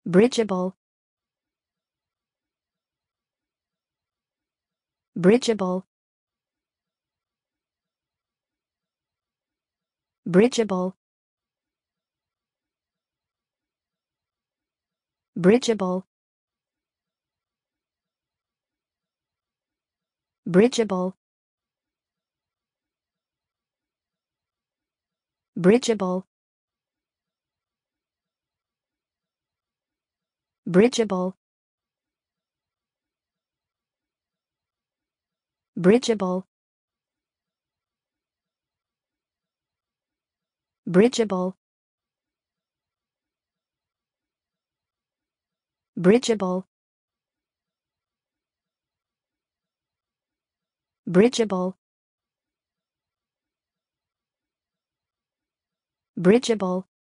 Bridgeable. Bridgeable. Bridgeable. Bridgeable. Bridgeable. Bridgeable. Bridgeable. Bridgeable. Bridgeable. Bridgeable. Bridgeable. Bridgeable.